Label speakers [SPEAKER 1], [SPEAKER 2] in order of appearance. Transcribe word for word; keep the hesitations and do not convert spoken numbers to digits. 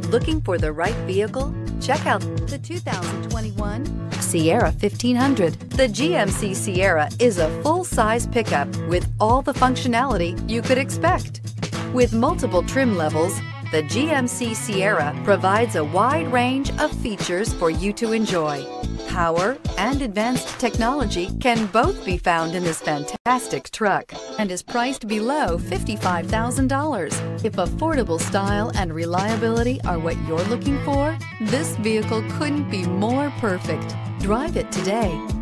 [SPEAKER 1] Looking for the right vehicle? Check out the two thousand twenty-one Sierra fifteen hundred. The G M C Sierra is a full-size pickup with all the functionality you could expect. With multiple trim levels, the G M C Sierra provides a wide range of features for you to enjoy. Power and advanced technology can both be found in this fantastic truck and is priced below fifty-five thousand dollars. If affordable style and reliability are what you're looking for, this vehicle couldn't be more perfect. Drive it today.